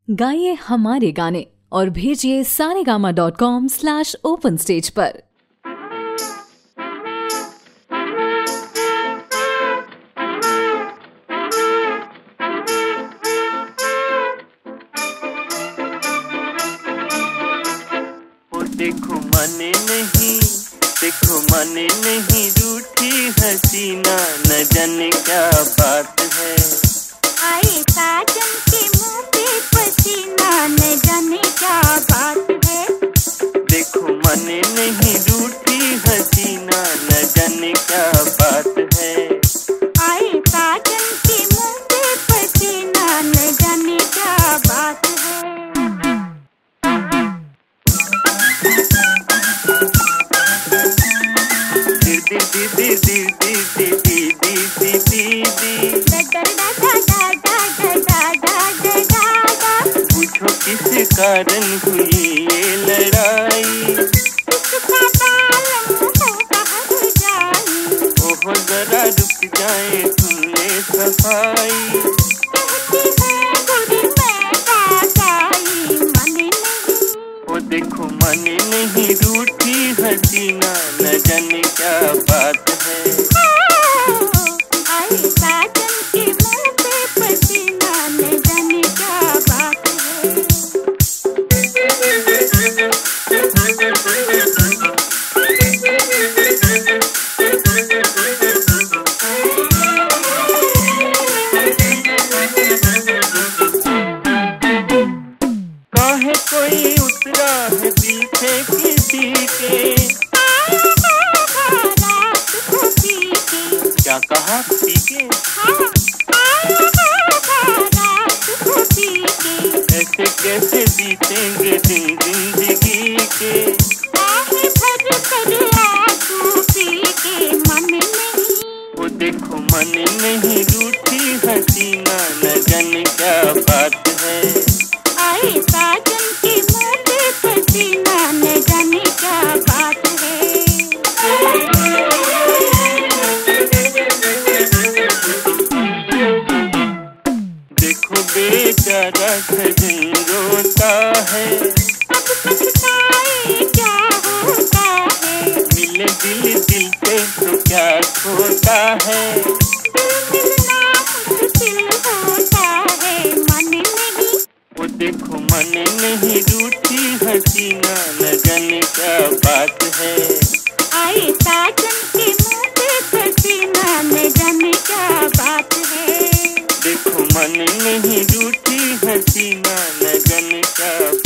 गाइए हमारे गाने और भेजिए saregama.com/open stage पर। देखो माने नहीं रूठी हसीना, न जाने क्या बात है। आए साजन के मुंह पे पसीना, न जाने क्या बात है। देखो माने नहीं रूठी हसीना, न जाने क्या बात है। आए साजन के मुंह पे पसीना, न जाने क्या बात है। पूछो किस कारण हुई ये लड़ाई, ओहो जरा रुक जाए सुन ले सफाई। ओ देखो माने नहीं रूठी हसीना, न जाने क्या बात है। काहे कोई उतरा है दिल से किसी के, क्या कहा पी के? ऐसे कैसे बीतेंगे दिन जिंदगी के। वो देखो मन नहीं रूठी हसीना, न जाने क्या बात है। आए साजन के मुंह पे पसीना, न जाने क्या बात है। देखो बेचारा सजन रोता है, अब पछताए क्या होता है। मिले दिल दिल पे तो क्या खोता है। मिलना मुश्किल होता है, मन नहीं। वो देखो मन नहीं रूठी हसीना, न जाने क्या बात है। आए साजन के मुंह पे पसीना, न जाने क्या बात है। देखो मन नहीं रूठी हसीना, न जाने क्या